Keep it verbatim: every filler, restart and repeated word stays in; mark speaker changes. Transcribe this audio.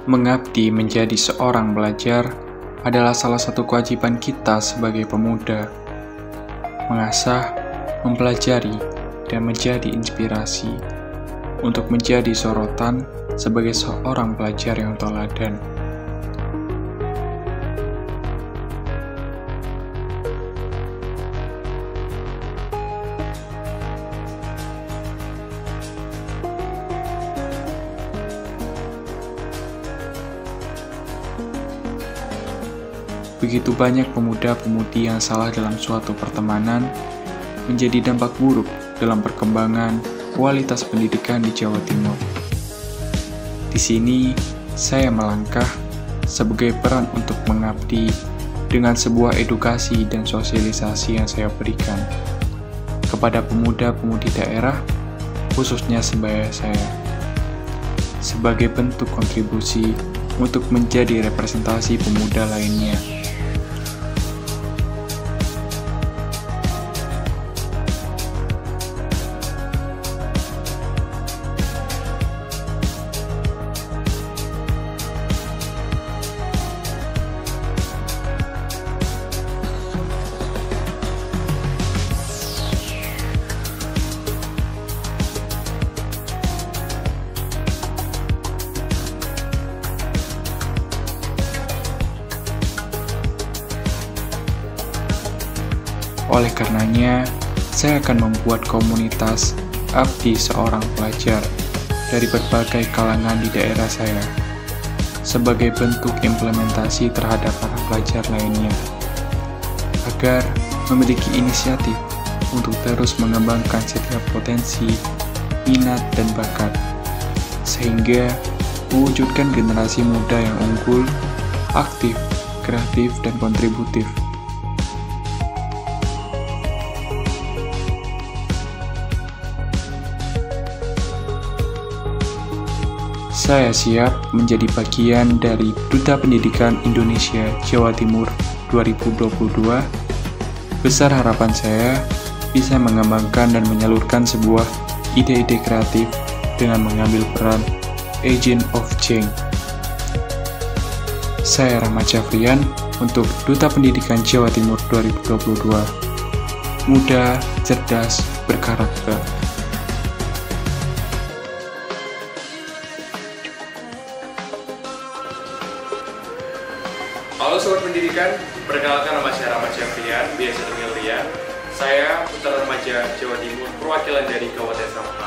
Speaker 1: Mengabdi menjadi seorang pelajar adalah salah satu kewajiban kita sebagai pemuda. Mengasah, mempelajari, dan menjadi inspirasi untuk menjadi sorotan sebagai seorang pelajar yang teladan. Begitu banyak pemuda-pemudi yang salah dalam suatu pertemanan menjadi dampak buruk dalam perkembangan kualitas pendidikan di Jawa Timur. Di sini, saya melangkah sebagai peran untuk mengabdi dengan sebuah edukasi dan sosialisasi yang saya berikan kepada pemuda-pemudi daerah, khususnya sebaya saya, sebagai bentuk kontribusi untuk menjadi representasi pemuda lainnya. Oleh karenanya, saya akan membuat komunitas abdi seorang pelajar dari berbagai kalangan di daerah saya, sebagai bentuk implementasi terhadap para pelajar lainnya, agar memiliki inisiatif untuk terus mengembangkan setiap potensi, minat, dan bakat, sehingga mewujudkan generasi muda yang unggul, aktif, kreatif, dan kontributif. Saya siap menjadi bagian dari Duta Pendidikan Indonesia Jawa Timur dua ribu dua puluh dua. Besar harapan saya bisa mengembangkan dan menyalurkan sebuah ide-ide kreatif dengan mengambil peran agent of change. Saya Rahmat Syafrian untuk Duta Pendidikan Jawa Timur dua ribu dua puluh dua. Muda, cerdas, berkarakter.
Speaker 2: Halo Sobat Pendidikan, perkenalkan nama saya Rahmat Syafrian, biasa dipanggil Rian. Saya Putra Remaja Jawa Timur, perwakilan dari Kabupaten Sampang.